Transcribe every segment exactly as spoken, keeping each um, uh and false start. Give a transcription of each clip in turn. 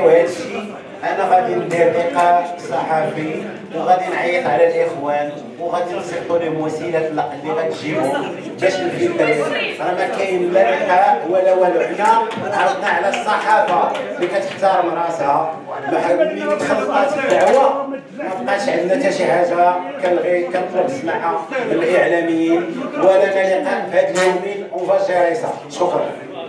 نساليو هذا الشيء انا غادي ندير لقاء صحفي وغادي نعيط على الاخوان وغادي نسيطوا لهم وسيله اللي غتجيبهم باش نفلتريو. راه ما كاين لا لقاء ولا والو. حنا عرضنا على الصحافه اللي كتحترم راسها ملي تخلطات الدعوه ما بقاش عندنا حتى شي حاجه كنلغي كنطلب السماحه من الاعلاميين ولنا لقاء في هاد اليومين وفاجيريسا. شكرا.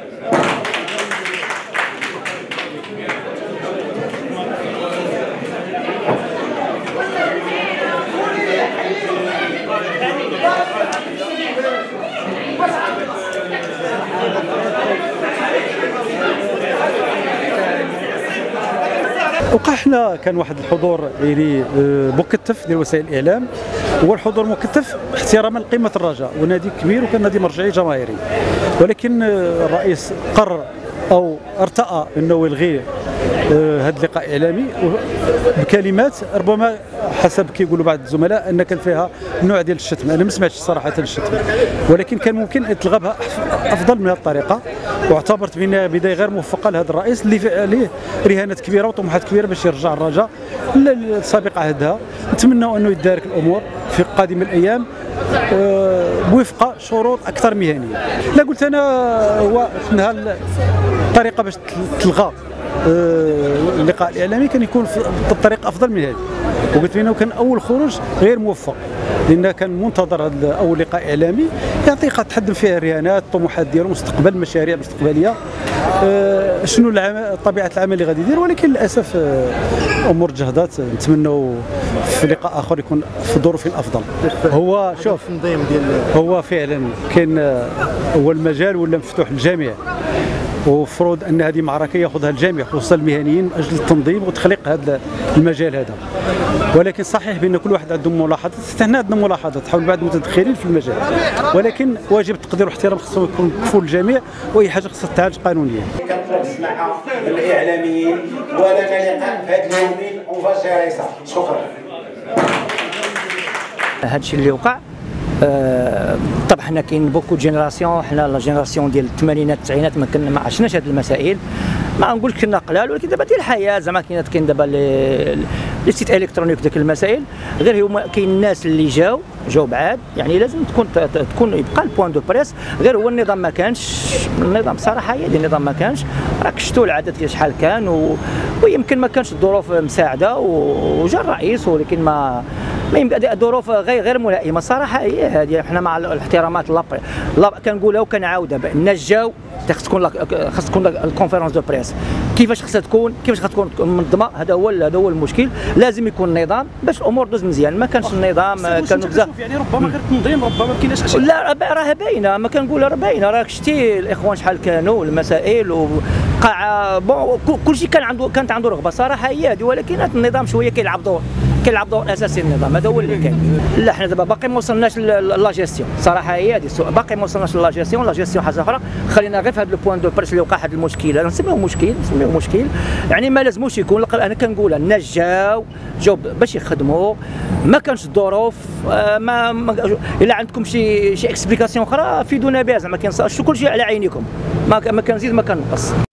وقع حنا كان واحد الحضور يعني مكثف ديال وسائل الاعلام، هو الحضور مكثف احتراما لقيمه الرجاء، ونادي كبير وكان نادي مرجعي جماهيري، ولكن الرئيس قرر او ارتأى انه يلغي هذا اللقاء الاعلامي بكلمات ربما حسب كيقولوا بعض الزملاء ان كان فيها نوع ديال الشتم. انا ما سمعتش صراحه الشتم، ولكن كان ممكن يتلغى بها افضل من هذه الطريقه، واعتبرت بانها بدايه غير موفقه لهذا الرئيس اللي عليه رهانات كبيره وطموحات كبيره باش يرجع الرجاء لسابق عهدها. نتمنوا انه يدارك الامور في قادم الايام وفق شروط اكثر مهنيه. لا قلت انا هو انها الطريقه باش تلغى اللقاء الاعلامي كان يكون بطريقه افضل من هذه، وقلت بانه كان اول خروج غير موفق لان كان منتظر هذا اول لقاء اعلامي يعطي تحدم فيه الرهانات الطموحات ديالو مستقبل مشاريع مستقبليه أه شنو العمل طبيعه العمل اللي غادي يدير، ولكن للاسف امور تجهضات. نتمنوا في لقاء اخر يكون في ظروف افضل. هو شوف هو فعلا كاين هو المجال ولا مفتوح للجميع، وفروض ان هذه معركه ياخذها الجميع خصوصا المهنيين من اجل التنظيم وتخليق هذا المجال هذا. ولكن صحيح بان كل واحد عنده ملاحظات، حتى حنا عندنا ملاحظات حول بعض المتدخلين في المجال، ولكن واجب التقدير والاحترام خصو يكون مكفول الجميع، واي حاجه خصها تعالج قانونيا. كنطلب السماحه من الاعلاميين ولنا لقاء في هاد اليومين وفاجيريسا. شكرا. هذا الشيء اللي وقع أه طبعا حنا كاين بوكو جينيراسيون، حنا لا جينيراسيون ديال الثمانينات التسعينات ما كنا ما عشناش هذه المسائل، ما نقولش كنا قلال، ولكن دابا ديال الحياه زعما كاين كاين دابا لي سيت الكترونيك ديك المسائل. غير هما كاين الناس اللي جاو جاو بعاد، يعني لازم تكون تكون يبقى البوان دو بريس. غير هو النظام ما كانش، النظام صراحه هي النظام ما كانش، راك شفتوا العدد ديال شحال كان و... ويمكن ما كانش الظروف مساعده وجا الرئيس، ولكن ما ما يمكن الظروف غير غير ملائمه صراحه. هي هذه حنا مع الاحترامات لا كنقولها وكنعاودها الناس جاو خاص تكون خاص تكون الكونفيرونس دو بريس كيفاش خاصها تكون كيفاش غتكون منظمه. هذا هو هذا هو المشكل. لازم يكون النظام باش الامور دوز مزيان. ما كانش النظام كانوا بزاف يعني ربما غير التنظيم ربما ما كايناش اشياء. لا راه باينه، ما كنقولها راه باينه، راك شتي الاخوان شحال كانوا المسائل وقاع بون كلشي كان عنده كانت عنده رغبه صراحه هي هذه، ولكن النظام شويه كيلعب دور كيلعب دور اساسي النظام. هذا هو اللي كاين. لا حنا دابا باقي ما وصلناش لا جيستيون صراحه هي هذه السؤال، باقي ما وصلناش لا جيستيون. لا جيستيون حاجه اخرى. خلينا غير في هذا البوان دو بريس اللي وقع هذا المشكل، انا نسميوه مشكل نسميوه مشكل يعني ما لازموش يكون. انا كنقول الناس جاو جاو باش يخدموا، ما كانش الظروف ما الا عندكم شي شي اكسبليكاسيون اخرى فيدونا بها زعما كاين كلشي على عينيكم، ما كنزيد ما كنقص.